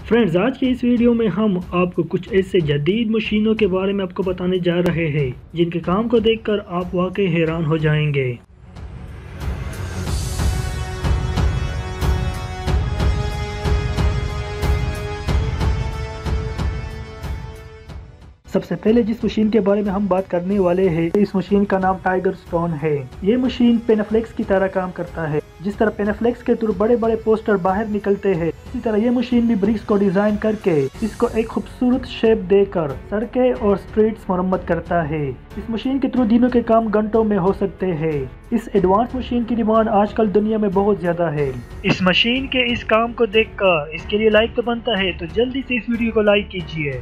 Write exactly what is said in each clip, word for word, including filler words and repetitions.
Friends, आज की इस वीडियो में हम आपको कुछ ऐसे जदीद मशीनों के बारे में आपको बताने जा रहे हैं जिनके काम को देखकर आप वाकई हैरान हो जाएंगे। सबसे पहले जिस मशीन के बारे में हम बात करने वाले हैं, इस मशीन का नाम टाइगर स्टोन है। ये मशीन पेनाफ्लेक्स की तरह काम करता है। जिस तरह पेनाफ्लेक्स के थ्रू बड़े बड़े पोस्टर बाहर निकलते हैं, इसी तरह ये मशीन भी ब्रिक्स को डिजाइन करके इसको एक खूबसूरत शेप देकर सड़कें और स्ट्रीट्स मरम्मत करता है। इस मशीन के थ्रू दिनों के काम घंटों में हो सकते हैं। इस एडवांस मशीन की डिमांड आजकल दुनिया में बहुत ज्यादा है। इस मशीन के इस काम को देखकर इसके लिए लाइक तो बनता है, तो जल्दी से इस वीडियो को लाइक कीजिए।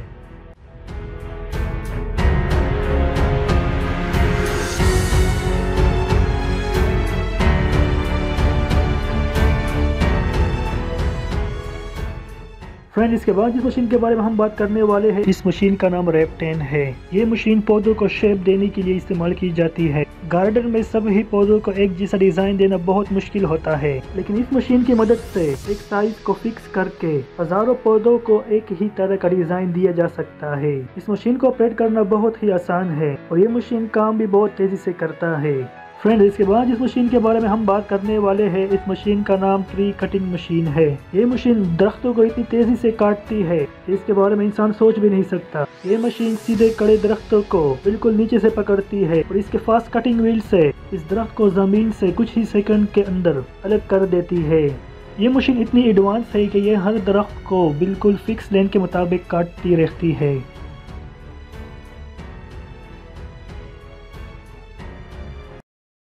फ्रेंड, इसके बाद जिस मशीन के बारे में हम बात करने वाले हैं, इस मशीन का नाम रेपटेन है। ये मशीन पौधों को शेप देने के लिए इस्तेमाल की जाती है। गार्डन में सभी पौधों को एक जैसा डिजाइन देना बहुत मुश्किल होता है, लेकिन इस मशीन की मदद से एक साइज को फिक्स करके हजारों पौधों को एक ही तरह का डिजाइन दिया जा सकता है। इस मशीन को ऑपरेट करना बहुत ही आसान है और ये मशीन काम भी बहुत तेजी से करता है। फ्रेंड, इसके बाद जिस मशीन के बारे में हम बात करने वाले हैं, इस मशीन का नाम ट्री कटिंग मशीन है। ये मशीन दरख्तों को इतनी तेजी से काटती है, इसके बारे में इंसान सोच भी नहीं सकता। ये मशीन सीधे कड़े दरख्तों को बिल्कुल नीचे से पकड़ती है और इसके फास्ट कटिंग व्हील से इस दरख्त को जमीन से कुछ ही सेकंड के अंदर अलग कर देती है। ये मशीन इतनी एडवांस है कि ये हर दरख्त को बिल्कुल फिक्स लेन के मुताबिक काटती रहती है।